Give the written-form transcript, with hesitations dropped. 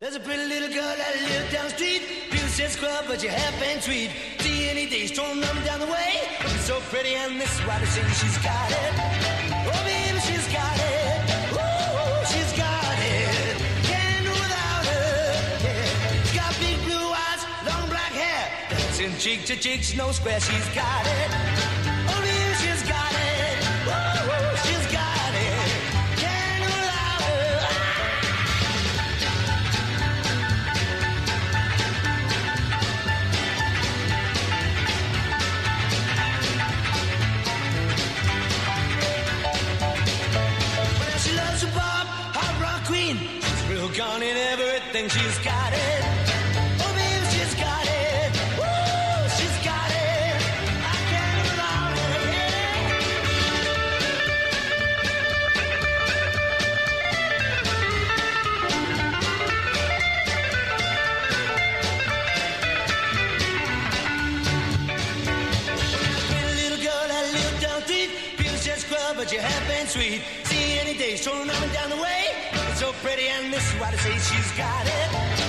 There's a pretty little girl that lives down the street. People say scrub, but your hair ain't sweet. See any day, strolling up and down the way. She's so pretty, and this is why they sing she's got it. Oh, baby, she's got it. Oh, she's got it. Can't do without her. Yeah. She's got big blue eyes, long black hair. Dancing cheek to cheek, she's no square. She's got it. Oh, baby, she's got it. Oh, she's got it. Can't do without her. Queen. She's real gone in everything. She's got it. Oh, baby, she's got it. Woo, she's got it. I can't live without her. Pretty little girl that lives down the street. People say scrub, but your hair ain't sweet. See any day, strolling up and down the way. So pretty, and this is why they say she's got it.